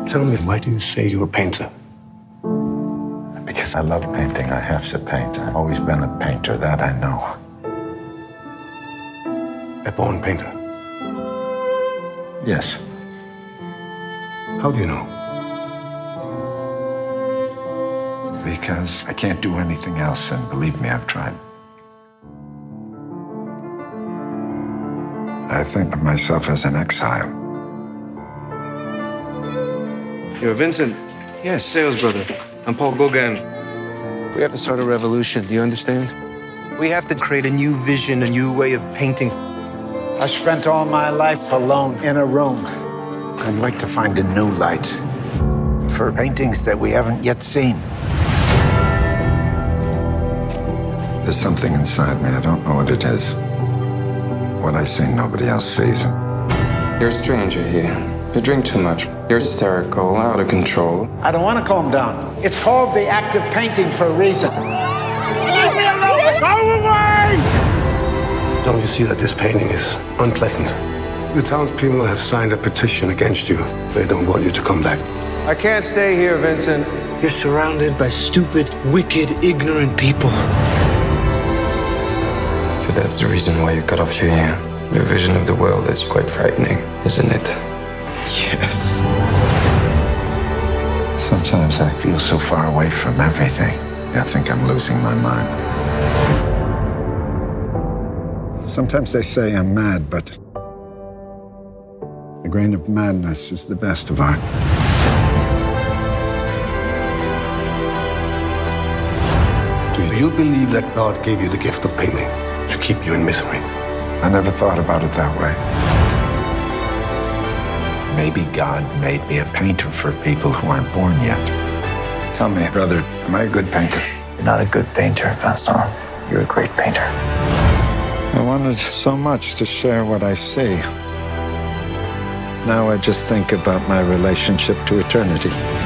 Tell me, why do you say you're a painter? Because I love painting. I have to paint. I've always been a painter, that I know. A born painter? Yes. How do you know? Because I can't do anything else, and believe me, I've tried. I think of myself as an exile. You're Vincent? Yes. Sales brother. I'm Paul Gauguin. We have to start a revolution, do you understand? We have to create a new vision, a new way of painting. I spent all my life alone in a room. I'd like to find a new light for paintings that we haven't yet seen. There's something inside me. I don't know what it is. What I see, nobody else sees. You're a stranger here. You drink too much. You're hysterical, out of control. I don't want to calm down. It's called the act of painting for a reason. Leave me alone! Go away! Don't you see that this painting is unpleasant? The townspeople have signed a petition against you. They don't want you to come back. I can't stay here, Vincent. You're surrounded by stupid, wicked, ignorant people. So that's the reason why you cut off your ear. Your vision of the world is quite frightening, isn't it? Yes. Sometimes I feel so far away from everything. I think I'm losing my mind. Sometimes they say I'm mad, but a grain of madness is the best of art. Do you believe that God gave you the gift of painting to keep you in misery? I never thought about it that way. Maybe God made me a painter for people who aren't born yet. Tell me, brother, am I a good painter? You're not a good painter, Vincent. You're a great painter. I wanted so much to share what I see. Now I just think about my relationship to eternity.